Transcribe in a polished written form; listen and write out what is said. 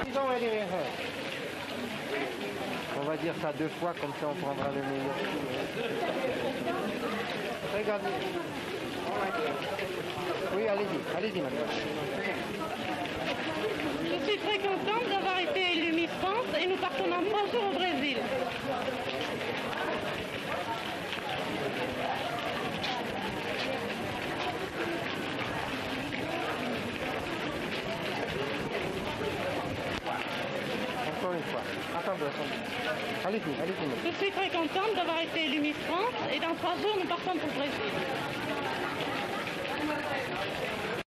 On va dire ça 2 fois, comme ça on prendra le meilleur. Regardez. Oui, allez-y madame. Je suis très contente d'avoir été élue Miss France et nous partons dans 3 jours au Brésil. Encore une fois. Attendez. Allez-y. Je suis très contente d'avoir été élue Miss France et dans 3 jours nous partons pour le Brésil.